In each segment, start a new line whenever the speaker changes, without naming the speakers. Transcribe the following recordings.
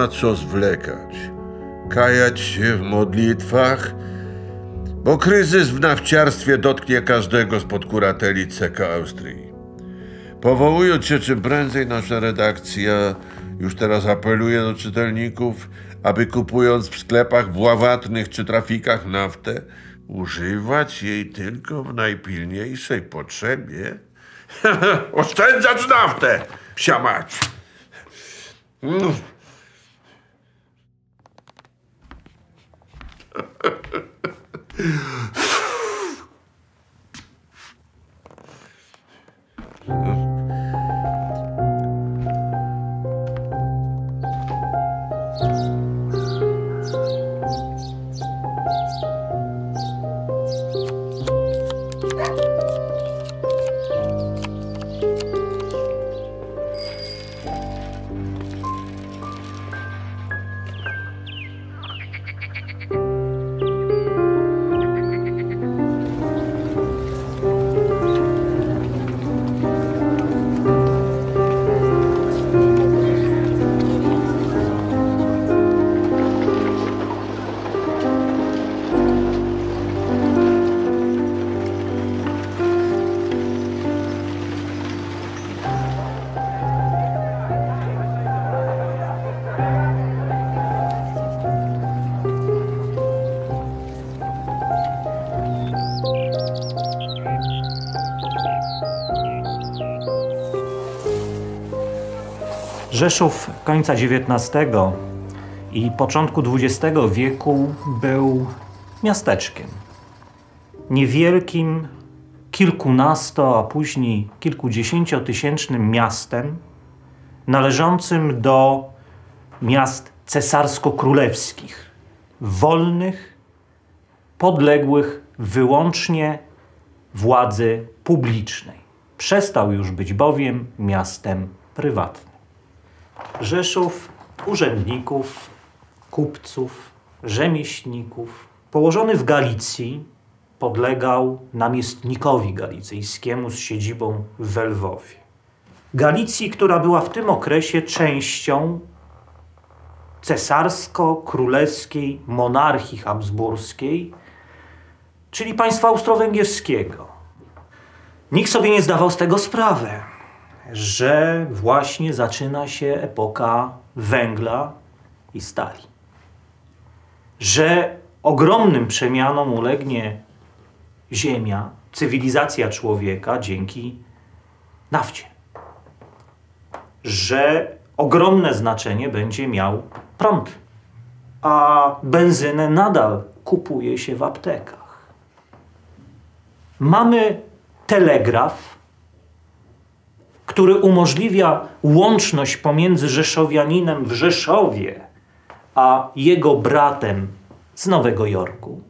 ma co zwlekać. Kajać się w modlitwach, bo kryzys w nafciarstwie dotknie każdego spod kurateli CK Austrii. Powołując się czym prędzej, nasza redakcja już teraz apeluje do czytelników, aby kupując w sklepach bławatnych czy trafikach naftę, używać jej tylko w najpilniejszej potrzebie. Oszczędzać naftę, psia mać!
Rzeszów końca XIX i początku XX wieku był miasteczkiem. Niewielkim, kilkunasto, a później kilkudziesięciotysięcznym miastem należącym do miast cesarsko-królewskich, wolnych, podległych wyłącznie władzy publicznej. Przestał już być bowiem miastem prywatnym. Rzeszów urzędników, kupców, rzemieślników, położony w Galicji, podlegał namiestnikowi galicyjskiemu z siedzibą w Lwowie. Galicji, która była w tym okresie częścią cesarsko-królewskiej monarchii habsburskiej, czyli państwa austro-węgierskiego. Nikt sobie nie zdawał z tego sprawy, że właśnie zaczyna się epoka węgla i stali. Że ogromnym przemianom ulegnie ziemia, cywilizacja człowieka dzięki nafcie. Że ogromne znaczenie będzie miał prąd, a benzynę nadal kupuje się w aptekach. Mamy telegraf, który umożliwia łączność pomiędzy rzeszowianinem w Rzeszowie a jego bratem z Nowego Jorku.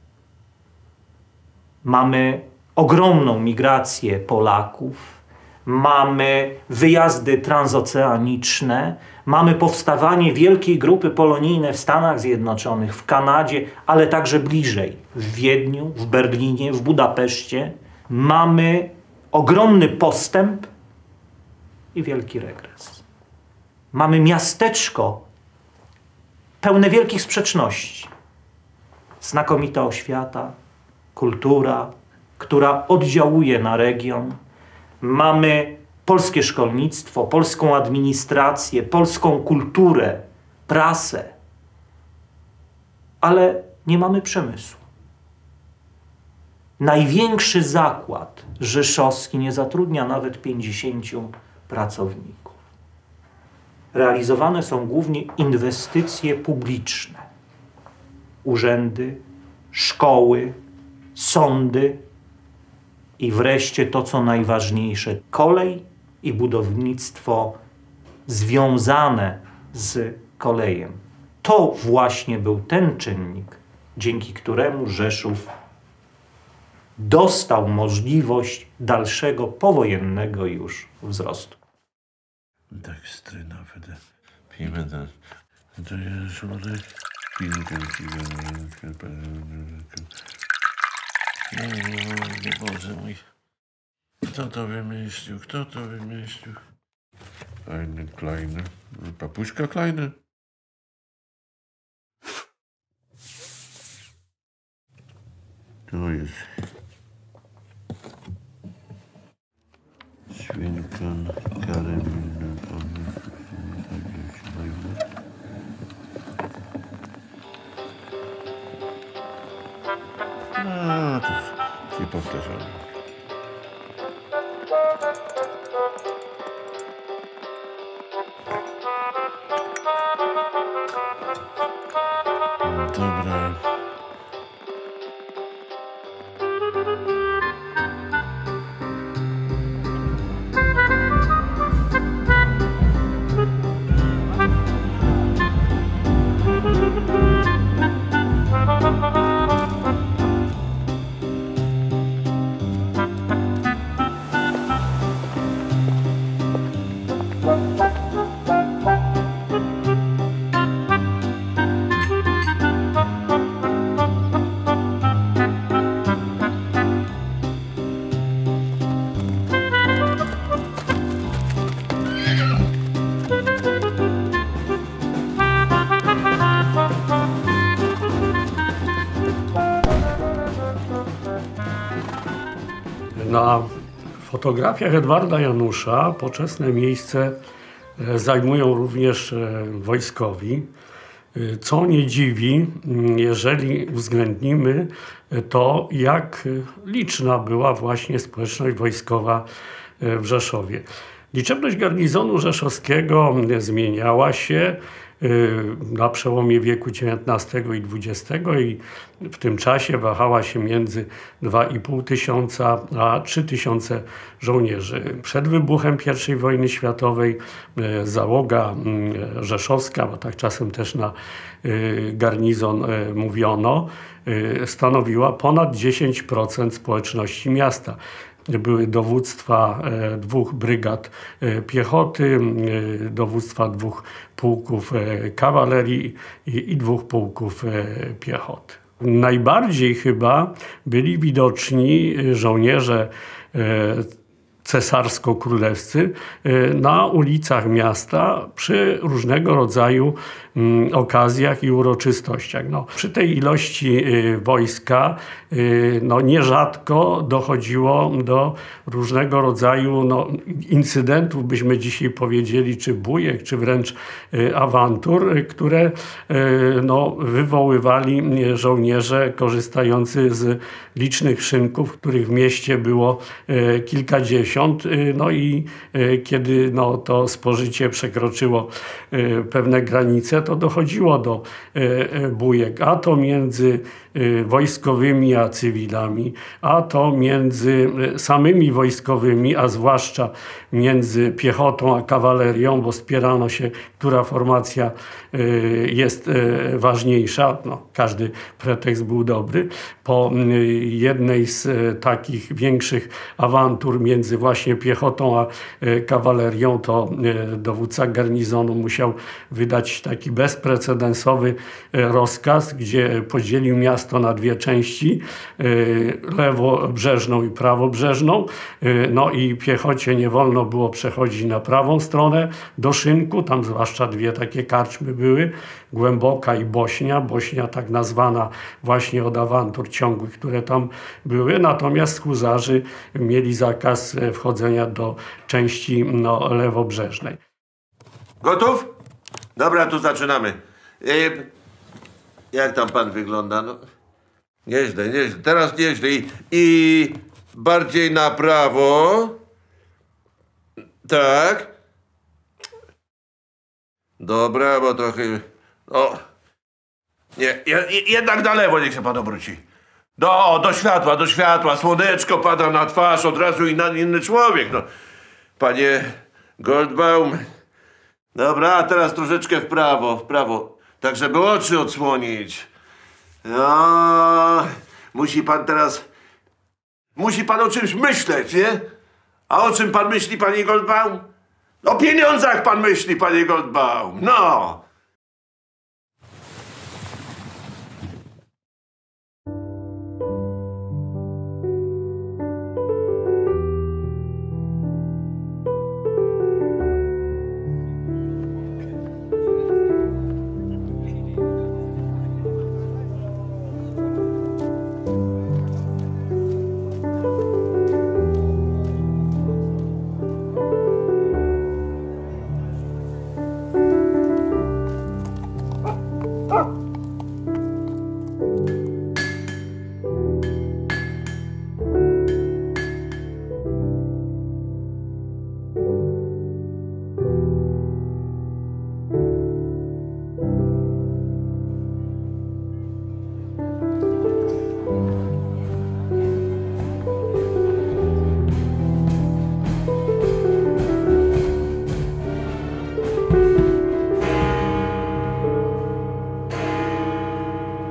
Mamy ogromną migrację Polaków, mamy wyjazdy transoceaniczne, mamy powstawanie wielkiej grupy polonijnej w Stanach Zjednoczonych, w Kanadzie, ale także bliżej, w Wiedniu, w Berlinie, w Budapeszcie. Mamy ogromny postęp i wielki regres. Mamy miasteczko pełne wielkich sprzeczności. Znakomita oświata, kultura, która oddziałuje na region. Mamy polskie szkolnictwo, polską administrację, polską kulturę, prasę. Ale nie mamy przemysłu. Największy zakład rzeszowski nie zatrudnia nawet 50 pracowników. Realizowane są głównie inwestycje publiczne. Urzędy, szkoły, sądy i wreszcie to, co najważniejsze, kolej i budownictwo związane z kolejem. To właśnie był ten czynnik, dzięki któremu Rzeszów dostał możliwość dalszego powojennego już wzrostu.
Tak stryna wtedy. Pijmy ten. To jest żurek. Boże mój. Kto to wymyślił? Kto to wymyślił? Fajny, Kleiny. Papuśka Kleiny. To jest świnka karabina. A, to się powtarzamy. Dobra.
Na fotografiach Edwarda Janusza poczesne miejsce zajmują również wojskowi, co nie dziwi, jeżeli uwzględnimy to, jak liczna była właśnie społeczność wojskowa w Rzeszowie. Liczebność garnizonu rzeszowskiego zmieniała się na przełomie wieku XIX i XX i w tym czasie wahała się między 2,5 tysiąca a 3 tysiące żołnierzy. Przed wybuchem I wojny światowej załoga rzeszowska, bo tak czasem też na garnizon mówiono, stanowiła ponad 10% społeczności miasta. Były dowództwa 2 brygad piechoty, dowództwa 2 pułków kawalerii i 2 pułków piechoty. Najbardziej chyba byli widoczni żołnierze cesarsko-królewscy na ulicach miasta przy różnego rodzaju okazjach i uroczystościach. No, przy tej ilości wojska nierzadko dochodziło do różnego rodzaju incydentów, byśmy dzisiaj powiedzieli, czy bójek, czy wręcz awantur, które wywoływali żołnierze korzystający z licznych szynków, których w mieście było kilkadziesiąt. No i kiedy to spożycie przekroczyło pewne granice, to dochodziło do bójek, a to między wojskowymi a cywilami, a to między samymi wojskowymi, a zwłaszcza między piechotą a kawalerią, bo spierano się, która formacja jest ważniejsza. Każdy pretekst był dobry. Po jednej z takich większych awantur między właśnie piechotą a kawalerią, to dowódca garnizonu musiał wydać taki bezprecedensowy rozkaz, gdzie podzielił miasto na 2 części, lewobrzeżną i prawobrzeżną. No i piechocie nie wolno było przechodzić na prawą stronę do Szynku, tam zwłaszcza 2 takie karczmy były, Głęboka i Bośnia. Bośnia tak nazwana właśnie od awantur ciągłych, które tam były. Natomiast huzarzy mieli zakaz wchodzenia do części lewobrzeżnej.
Gotów? Dobra, to zaczynamy. Jak tam pan wygląda? Nieźle, nieźle. Teraz nieźle. I bardziej na prawo. Tak. Dobra, bo trochę... Nie, jednak na lewo niech się pan obróci. Do światła. Słoneczko pada na twarz, od razu inny człowiek. Panie Goldbaum. Dobra, a teraz troszeczkę w prawo. Tak, żeby oczy odsłonić. Musi pan o czymś myśleć, nie? A o czym pan myśli, panie Goldbaum? O pieniądzach pan myśli, panie Goldbaum.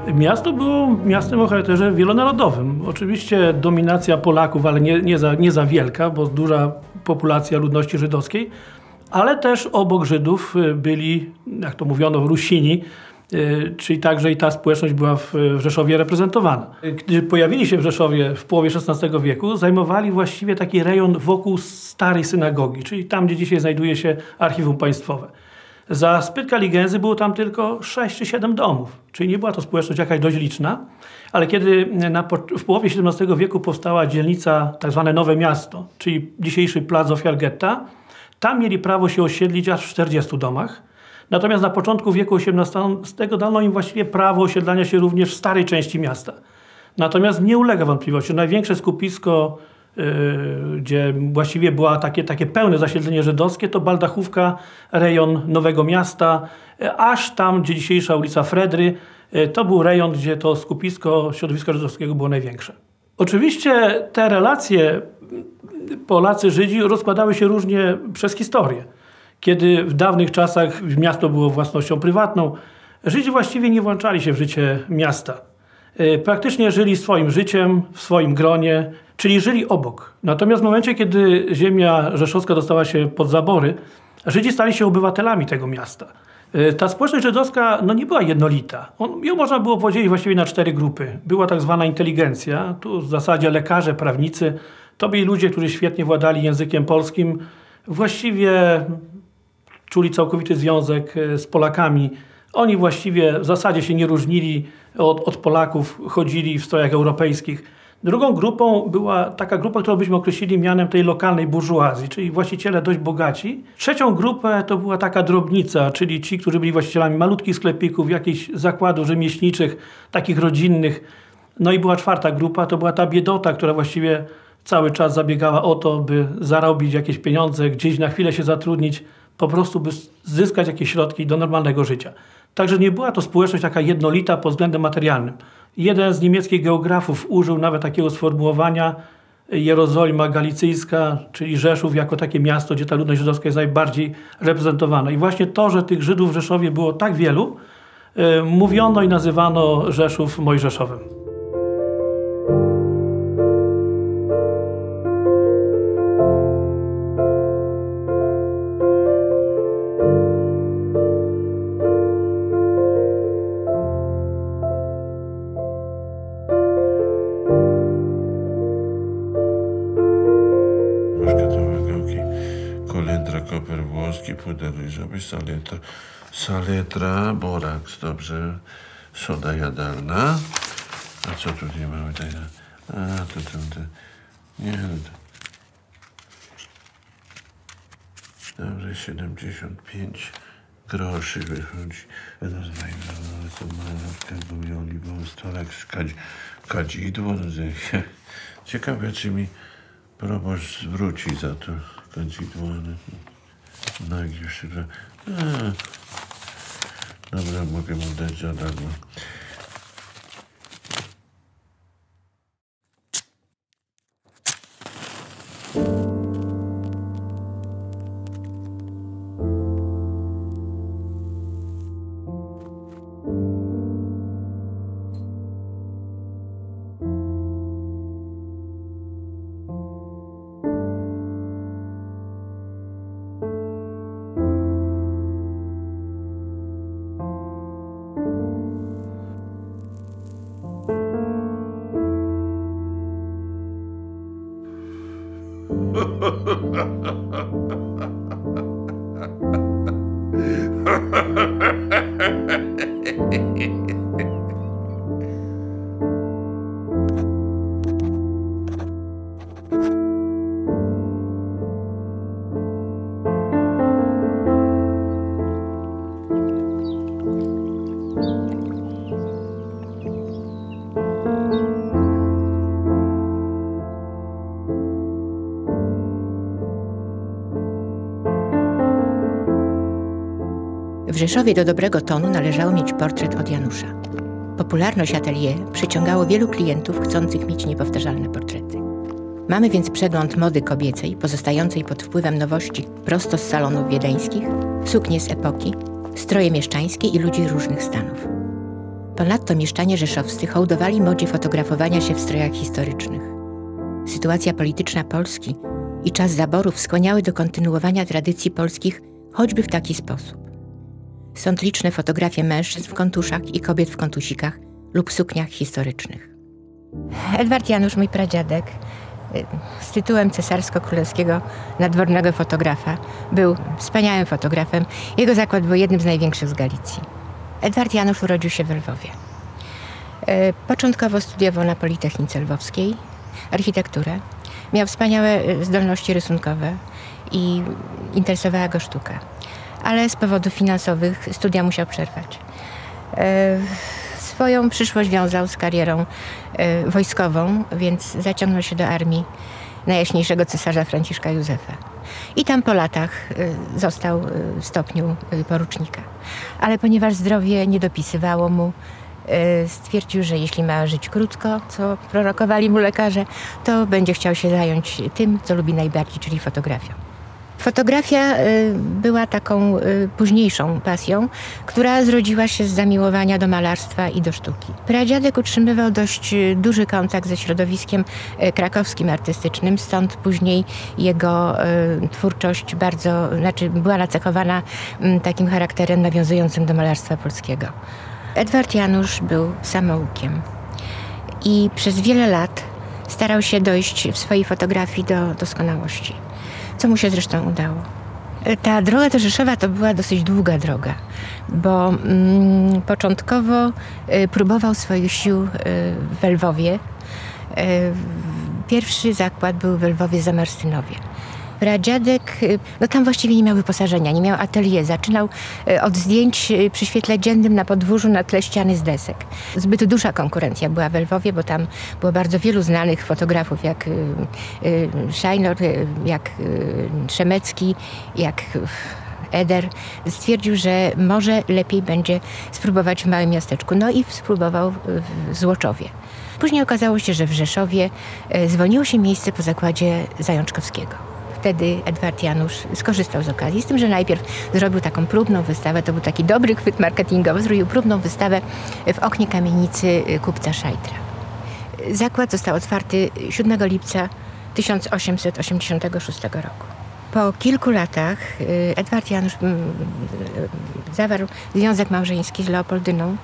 Miasto było miastem o charakterze wielonarodowym. Oczywiście dominacja Polaków, ale nie za wielka, bo duża populacja ludności żydowskiej, ale też obok Żydów byli, jak to mówiono, Rusini, czyli także i ta społeczność była w Rzeszowie reprezentowana. Gdy pojawili się w Rzeszowie w połowie XVI wieku, zajmowali właściwie taki rejon wokół starej synagogi, czyli tam, gdzie dzisiaj znajduje się Archiwum Państwowe. Za Spytka Gęzy było tam tylko 6 czy 7 domów, czyli nie była to społeczność jakaś dość liczna, ale kiedy w połowie XVII wieku powstała dzielnica, tak zwane Nowe Miasto, czyli dzisiejszy plac ofiar getta, tam mieli prawo się osiedlić aż w 40 domach. Natomiast na początku wieku XVIII dano im właściwie prawo osiedlania się również w starej części miasta. Natomiast nie ulega wątpliwości, największe skupisko, gdzie właściwie było takie pełne zasiedlenie żydowskie, to Baldachówka, rejon Nowego Miasta, aż tam, gdzie dzisiejsza ulica Fredry, to był rejon, gdzie to skupisko środowiska żydowskiego było największe. Oczywiście te relacje Polacy-Żydzi rozkładały się różnie przez historię. Kiedy w dawnych czasach miasto było własnością prywatną, Żydzi właściwie nie włączali się w życie miasta. Praktycznie żyli swoim życiem, w swoim gronie, czyli żyli obok. Natomiast w momencie, kiedy ziemia rzeszowska dostała się pod zabory, Żydzi stali się obywatelami tego miasta. Ta społeczność żydowska nie była jednolita. Ją można było podzielić właściwie na 4 grupy. Była tak zwana inteligencja, tu w zasadzie lekarze, prawnicy. To byli ludzie, którzy świetnie władali językiem polskim. Właściwie czuli całkowity związek z Polakami. Oni właściwie w zasadzie się nie różnili od Polaków, chodzili w strojach europejskich. Drugą grupą była taka grupa, którą byśmy określili mianem tej lokalnej burżuazji, czyli właściciele dość bogaci. Trzecią grupę to była taka drobnica, czyli ci, którzy byli właścicielami malutkich sklepików, jakichś zakładów rzemieślniczych, takich rodzinnych. No i była 4. grupa, to była ta biedota, która właściwie cały czas zabiegała o to, by zarobić jakieś pieniądze, gdzieś na chwilę się zatrudnić, po prostu by zyskać jakieś środki do normalnego życia. Także nie była to społeczność taka jednolita pod względem materialnym. Jeden z niemieckich geografów użył nawet takiego sformułowania Jerozolima Galicyjska, czyli Rzeszów jako takie miasto, gdzie ta ludność żydowska jest najbardziej reprezentowana. I właśnie to, że tych Żydów w Rzeszowie było tak wielu, mówiono i nazywano Rzeszów Mojżeszowem.
Kolendra, koper włoski, puder ryżowy, saletra, boraks, dobrze, soda jadalna. A co tutaj mamy? Nie, dobrze, 75 groszy wychodzi. Stolek z kadzidło. Ciekawe, czy mi proboszcz zwróci za to kadzidło. Nagi już. Dobra, mogę mu dać za darmo.
W Rzeszowie do dobrego tonu należało mieć portret od Janusza. Popularność atelier przyciągało wielu klientów chcących mieć niepowtarzalne portrety. Mamy więc przegląd mody kobiecej, pozostającej pod wpływem nowości prosto z salonów wiedeńskich, suknie z epoki, stroje mieszczańskie i ludzi różnych stanów. Ponadto mieszczanie rzeszowscy hołdowali modzie fotografowania się w strojach historycznych. Sytuacja polityczna Polski i czas zaborów skłaniały do kontynuowania tradycji polskich choćby w taki sposób. Stąd liczne fotografie mężczyzn w kontuszach i kobiet w kontusikach lub sukniach historycznych. Edward Janusz, mój pradziadek, z tytułem cesarsko-królewskiego nadwornego fotografa, był wspaniałym fotografem. Jego zakład był jednym z największych z Galicji. Edward Janusz urodził się w Lwowie. Początkowo studiował na Politechnice Lwowskiej architekturę. Miał wspaniałe zdolności rysunkowe i interesowała go sztuka. Ale z powodów finansowych studia musiał przerwać. Swoją przyszłość wiązał z karierą wojskową, więc zaciągnął się do armii najjaśniejszego cesarza Franciszka Józefa. I tam po latach został w stopniu porucznika. Ale ponieważ zdrowie nie dopisywało mu, stwierdził, że jeśli ma żyć krótko, co prorokowali mu lekarze, to będzie chciał się zająć tym, co lubi najbardziej, czyli fotografią. Fotografia była taką późniejszą pasją, która zrodziła się z zamiłowania do malarstwa i do sztuki. Pradziadek utrzymywał dość duży kontakt ze środowiskiem krakowskim artystycznym, stąd później jego twórczość była nacechowana takim charakterem nawiązującym do malarstwa polskiego. Edward Janusz był samoukiem i przez wiele lat starał się dojść w swojej fotografii do doskonałości, co mu się zresztą udało. Ta droga do Rzeszowa to była dosyć długa droga, bo początkowo próbował swoich sił w Lwowie. Pierwszy zakład był w Lwowie-Zamarstynowie. Pradziadek, tam właściwie nie miał wyposażenia, nie miał atelier. Zaczynał od zdjęć przy świetle dziennym na podwórzu na tle ściany z desek. Zbyt duża konkurencja była w Lwowie, bo tam było bardzo wielu znanych fotografów, jak Szajnor, jak Trzemecki, jak Eder. Stwierdził, że może lepiej będzie spróbować w małym miasteczku. No i spróbował w Złoczowie. Później okazało się, że w Rzeszowie zwolniło się miejsce po zakładzie Zajączkowskiego. Wtedy Edward Janusz skorzystał z okazji, z tym, że najpierw zrobił taką próbną wystawę, to był taki dobry chwyt marketingowy, zrobił próbną wystawę w oknie kamienicy kupca Szajtra. Zakład został otwarty 7 lipca 1886 roku. Po kilku latach Edward Janusz zawarł związek małżeński z Leopoldyną,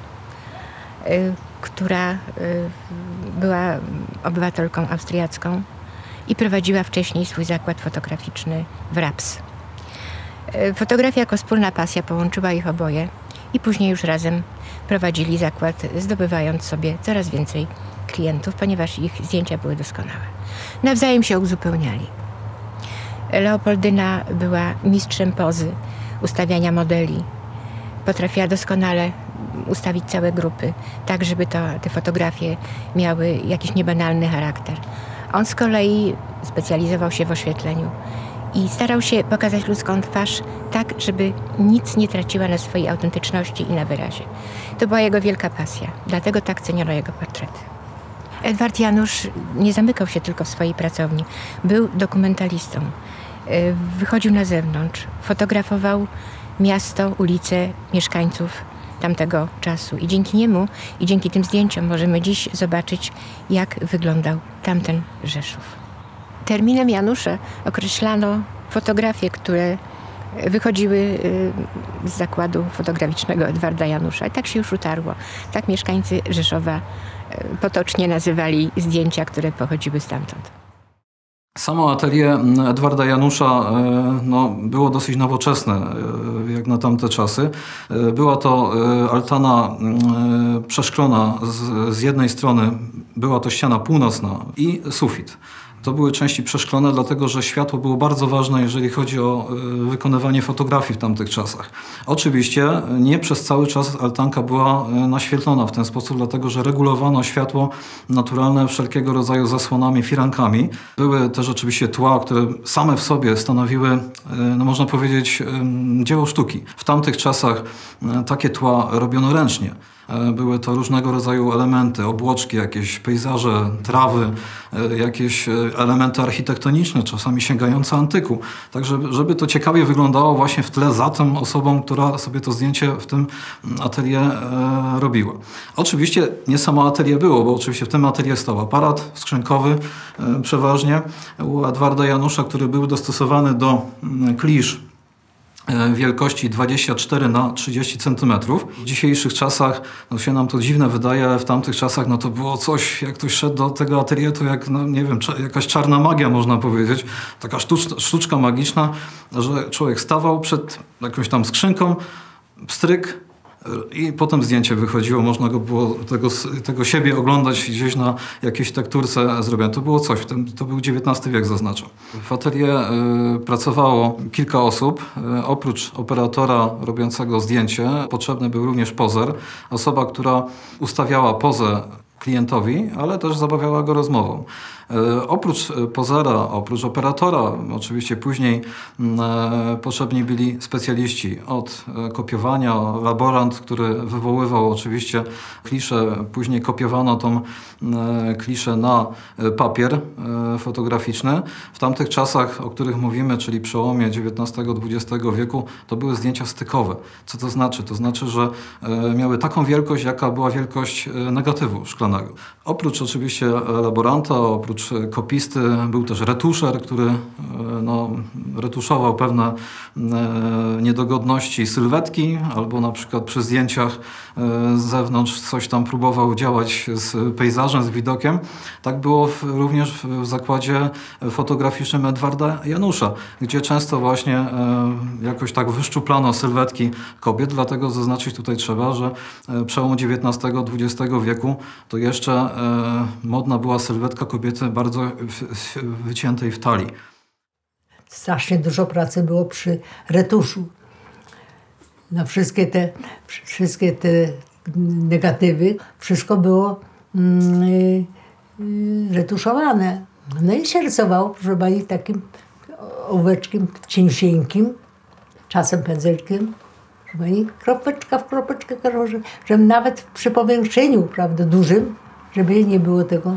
która była obywatelką austriacką i prowadziła wcześniej swój zakład fotograficzny w Raps. Fotografia jako wspólna pasja połączyła ich oboje i później już razem prowadzili zakład, zdobywając sobie coraz więcej klientów, ponieważ ich zdjęcia były doskonałe. Nawzajem się uzupełniali. Leopoldyna była mistrzem pozy, ustawiania modeli. Potrafiła doskonale ustawić całe grupy, tak żeby te fotografie miały jakiś niebanalny charakter. On z kolei specjalizował się w oświetleniu i starał się pokazać ludzką twarz tak, żeby nic nie traciła na swojej autentyczności i na wyrazie. To była jego wielka pasja, dlatego tak ceniono jego portrety. Edward Janusz nie zamykał się tylko w swojej pracowni. Był dokumentalistą. Wychodził na zewnątrz, fotografował miasto, ulice, mieszkańców tamtego czasu. I dzięki niemu i dzięki tym zdjęciom możemy dziś zobaczyć, jak wyglądał tamten Rzeszów. Terminem Janusza określano fotografie, które wychodziły z zakładu fotograficznego Edwarda Janusza. I tak się już utarło. Tak mieszkańcy Rzeszowa potocznie nazywali zdjęcia, które pochodziły stamtąd.
Samo atelier Edwarda Janusza było dosyć nowoczesne jak na tamte czasy. Była to altana przeszklona z jednej strony, była to ściana północna i sufit. To były części przeszklone, dlatego że światło było bardzo ważne, jeżeli chodzi o wykonywanie fotografii w tamtych czasach. Oczywiście nie przez cały czas altanka była naświetlona w ten sposób, dlatego że regulowano światło naturalne wszelkiego rodzaju zasłonami, firankami. Były też oczywiście tła, które same w sobie stanowiły, można powiedzieć, dzieło sztuki. W tamtych czasach takie tła robiono ręcznie. Były to różnego rodzaju elementy, obłoczki, jakieś pejzaże, trawy, jakieś elementy architektoniczne, czasami sięgające antyku. Tak, żeby to ciekawie wyglądało właśnie w tle za tą osobą, która sobie to zdjęcie w tym atelier robiła. Oczywiście nie samo atelier było, bo oczywiście w tym atelier stał aparat skrzynkowy przeważnie u Edwarda Janusza, który był dostosowany do klisz wielkości 24 na 30 cm. W dzisiejszych czasach się nam to dziwne wydaje, ale w tamtych czasach to było coś, jak ktoś szedł do tego atelier, to jak, nie wiem, jakaś czarna magia, można powiedzieć. Taka sztuczka magiczna, że człowiek stawał przed jakąś tam skrzynką, pstryk, i potem zdjęcie wychodziło, można go było tego siebie oglądać gdzieś na jakiejś tekturce zrobione. To było coś, to był XIX wiek, zaznaczam. W atelier pracowało kilka osób. Oprócz operatora robiącego zdjęcie potrzebny był również pozer. Osoba, która ustawiała pozę klientowi, ale też zabawiała go rozmową. Oprócz pozera, oprócz operatora, oczywiście później potrzebni byli specjaliści od kopiowania, laborant, który wywoływał oczywiście kliszę, później kopiowano tą kliszę na papier fotograficzny. W tamtych czasach, o których mówimy, czyli przełomie XIX-XX wieku, to były zdjęcia stykowe. Co to znaczy? To znaczy, że miały taką wielkość, jaka była wielkość negatywu szklanego. Oprócz oczywiście laboranta, oprócz kopisty był też retuszer, który retuszował pewne niedogodności sylwetki, albo na przykład przy zdjęciach z zewnątrz coś tam próbował działać z pejzażem, z widokiem. Tak było również w zakładzie fotograficznym Edwarda Janusza, gdzie często właśnie jakoś tak wyszczuplano sylwetki kobiet, dlatego zaznaczyć tutaj trzeba, że przełom XIX-XX wieku to jeszcze modna była sylwetka kobiety bardzo wyciętej w talii.
Strasznie dużo pracy było przy retuszu. Na wszystkie te negatywy, wszystko było retuszowane. No i się rysowało, proszę pani, takim ołóweczkiem cieniusieńkim, czasem pędzelkiem. Proszę pani, kropeczka w kropeczkę, żeby nawet przy powiększeniu, prawda, dużym, żeby nie było tego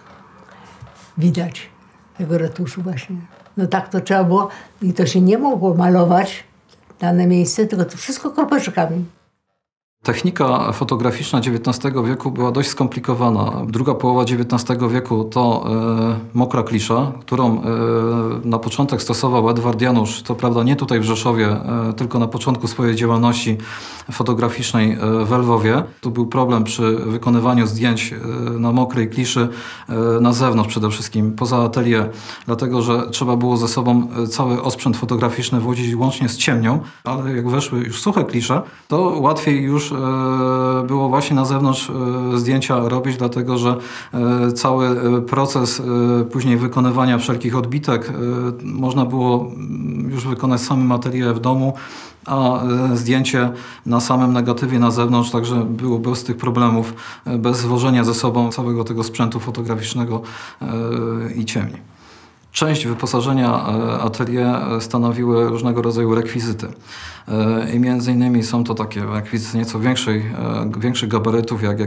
widać, tego retuszu właśnie. No tak to trzeba było i to się nie mogło malować dane miejsce, tylko to wszystko kropeczkami.
Technika fotograficzna XIX wieku była dość skomplikowana. Druga połowa XIX wieku to mokra klisza, którą na początek stosował Edward Janusz, to prawda nie tutaj w Rzeszowie, tylko na początku swojej działalności fotograficznej w Lwowie. Tu był problem przy wykonywaniu zdjęć na mokrej kliszy na zewnątrz przede wszystkim, poza atelier, dlatego że trzeba było ze sobą cały osprzęt fotograficzny wozić łącznie z ciemnią, ale jak weszły już suche klisze, to łatwiej już było właśnie na zewnątrz zdjęcia robić, dlatego że cały proces później wykonywania wszelkich odbitek można było już wykonać w samym atelier w domu, a zdjęcie na samym negatywie na zewnątrz, także było bez tych problemów, bez wożenia ze sobą całego tego sprzętu fotograficznego i ciemni. Część wyposażenia atelier stanowiły różnego rodzaju rekwizyty. I między innymi są to takie rekwizyty nieco większych gabarytów, jak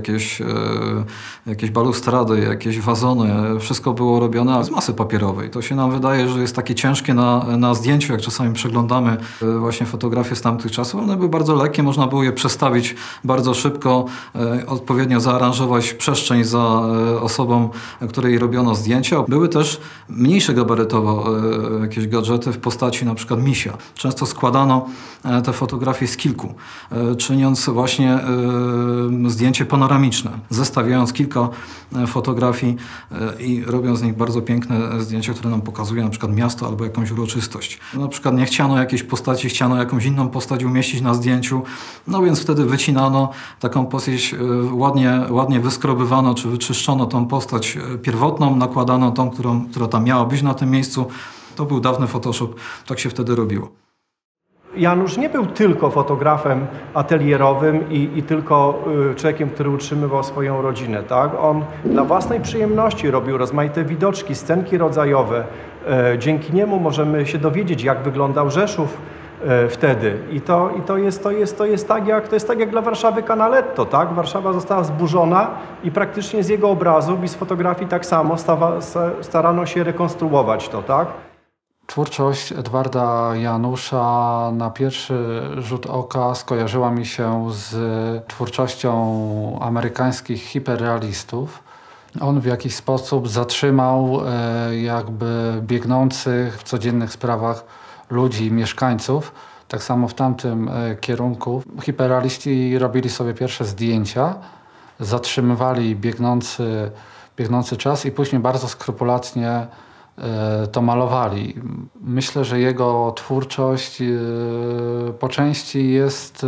jakieś balustrady, jakieś wazony. Wszystko było robione z masy papierowej. To się nam wydaje, że jest takie ciężkie na zdjęciu, jak czasami przeglądamy właśnie fotografie z tamtych czasów. One były bardzo lekkie, można było je przestawić bardzo szybko, odpowiednio zaaranżować przestrzeń za osobą, której robiono zdjęcia. Były też mniejsze gabarytowo jakieś gadżety w postaci na przykład misia. Często składano te fotografie z kilku, czyniąc właśnie zdjęcie panoramiczne, zestawiając kilka fotografii i robiąc z nich bardzo piękne zdjęcia, które nam pokazują na przykład miasto albo jakąś uroczystość. Na przykład nie chciano jakiejś postaci, chciano jakąś inną postać umieścić na zdjęciu, no więc wtedy wycinano taką postać, ładnie wyskrobywano czy wyczyszczono tą postać pierwotną, nakładano tą, która tam miała być na tym miejscu. To był dawny Photoshop, tak się wtedy robiło.
Janusz nie był tylko fotografem atelierowym i tylko człowiekiem, który utrzymywał swoją rodzinę. Tak? On dla własnej przyjemności robił rozmaite widoczki, scenki rodzajowe. Dzięki niemu możemy się dowiedzieć, jak wyglądał Rzeszów wtedy. I to jest tak jak dla Warszawy Canaletto, tak? Warszawa została zburzona i praktycznie z jego obrazów i z fotografii tak samo starano się rekonstruować to, tak?
Twórczość Edwarda Janusza na pierwszy rzut oka skojarzyła mi się z twórczością amerykańskich hiperrealistów. On w jakiś sposób zatrzymał jakby biegnących w codziennych sprawach ludzi, mieszkańców. Tak samo w tamtym kierunku. Hiperrealiści robili sobie pierwsze zdjęcia, zatrzymywali biegnący czas i później bardzo skrupulatnie to malowali. Myślę, że jego twórczość po części jest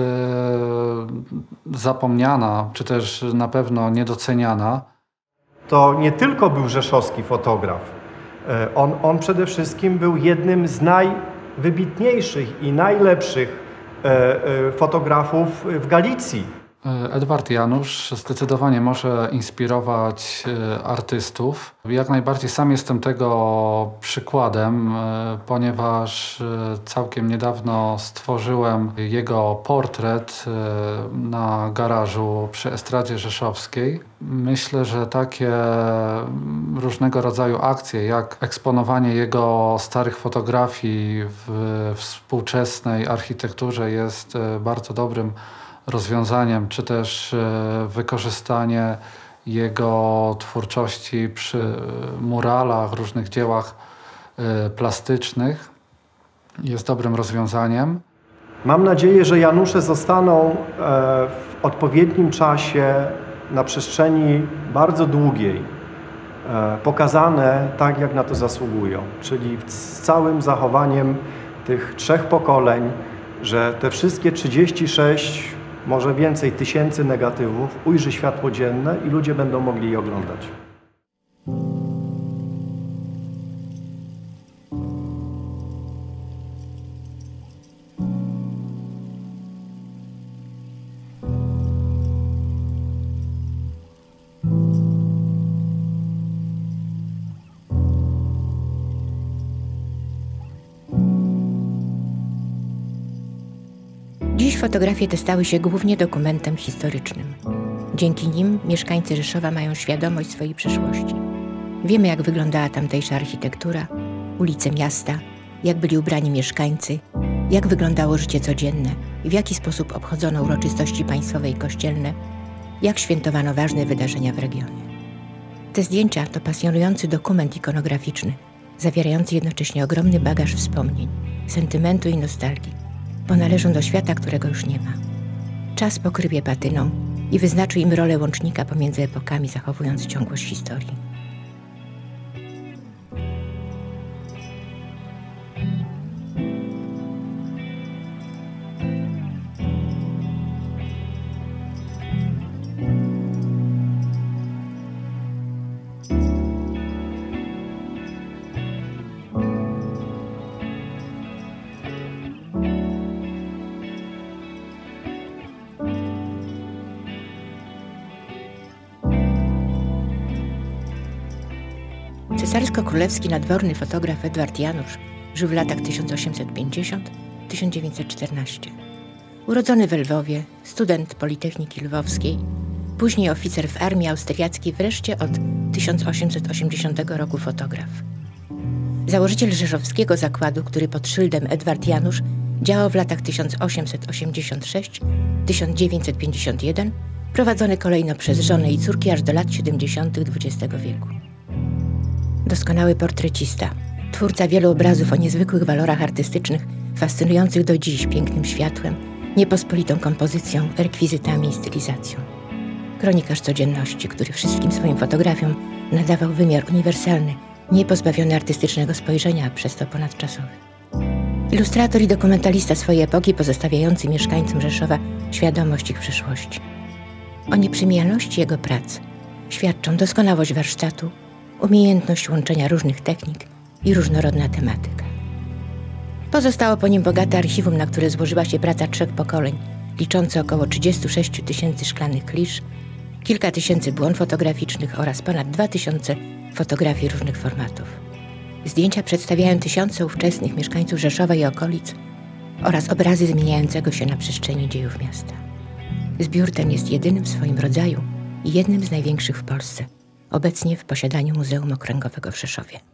zapomniana, czy też na pewno niedoceniana.
To nie tylko był rzeszowski fotograf. On przede wszystkim był jednym z najwybitniejszych i najlepszych fotografów w Galicji.
Edward Janusz zdecydowanie może inspirować artystów. Jak najbardziej sam jestem tego przykładem, ponieważ całkiem niedawno stworzyłem jego portret na garażu przy Estradzie Rzeszowskiej. Myślę, że takie różnego rodzaju akcje, jak eksponowanie jego starych fotografii w współczesnej architekturze jest bardzo dobrym rozwiązaniem, czy też wykorzystanie jego twórczości przy muralach, różnych dziełach plastycznych jest dobrym rozwiązaniem.
Mam nadzieję, że Janusze zostaną w odpowiednim czasie na przestrzeni bardzo długiej pokazane tak, jak na to zasługują, czyli z całym zachowaniem tych 3 pokoleń, że te wszystkie 36, może więcej tysięcy negatywów ujrzy światło dzienne i ludzie będą mogli je oglądać.
Dziś fotografie te stały się głównie dokumentem historycznym. Dzięki nim mieszkańcy Rzeszowa mają świadomość swojej przeszłości. Wiemy, jak wyglądała tamtejsza architektura, ulice miasta, jak byli ubrani mieszkańcy, jak wyglądało życie codzienne i w jaki sposób obchodzono uroczystości państwowe i kościelne, jak świętowano ważne wydarzenia w regionie. Te zdjęcia to pasjonujący dokument ikonograficzny, zawierający jednocześnie ogromny bagaż wspomnień, sentymentu i nostalgii, bo należą do świata, którego już nie ma. Czas pokryje patyną i wyznaczy im rolę łącznika pomiędzy epokami, zachowując ciągłość historii. Cesarsko-królewski nadworny fotograf Edward Janusz żył w latach 1850–1914. Urodzony w Lwowie, student Politechniki Lwowskiej, później oficer w armii austriackiej, wreszcie od 1880 roku fotograf. Założyciel rzeszowskiego zakładu, który pod szyldem Edward Janusz działał w latach 1886–1951, prowadzony kolejno przez żonę i córki aż do lat 70. XX wieku. Doskonały portrecista, twórca wielu obrazów o niezwykłych walorach artystycznych, fascynujących do dziś pięknym światłem, niepospolitą kompozycją, rekwizytami i stylizacją. Kronikarz codzienności, który wszystkim swoim fotografiom nadawał wymiar uniwersalny, niepozbawiony artystycznego spojrzenia, a przez to ponadczasowy. Ilustrator i dokumentalista swojej epoki, pozostawiający mieszkańcom Rzeszowa świadomość ich przyszłości. O nieprzemijalności jego prac świadczą doskonałość warsztatu, umiejętność łączenia różnych technik i różnorodna tematyka. Pozostało po nim bogate archiwum, na które złożyła się praca 3 pokoleń, liczące około 36 000 szklanych klisz, kilka tysięcy błon fotograficznych oraz ponad 2000 fotografii różnych formatów. Zdjęcia przedstawiają tysiące ówczesnych mieszkańców Rzeszowa i okolic, oraz obrazy zmieniającego się na przestrzeni dziejów miasta. Zbiór ten jest jedynym w swoim rodzaju i jednym z największych w Polsce, obecnie w posiadaniu Muzeum Okręgowego w Rzeszowie.